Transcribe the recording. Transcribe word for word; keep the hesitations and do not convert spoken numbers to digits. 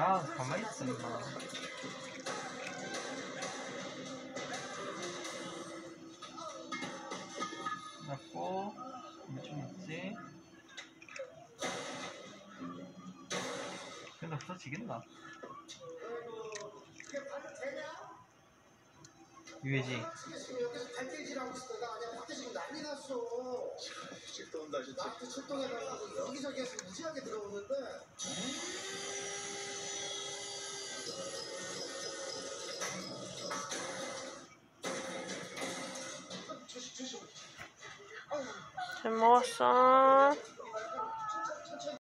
야, 가만히 있어, 임마. 잡고, 물좀 있지? 근데 없어지겠나? 유해지. 여기서 발길질하고 있었다가 그냥 밖에 지금 난리 났어. 집도 온다 진짜. 나한테 출동해달라고 여기저기 해서 무지하게 들어오는데. 잘 먹었어.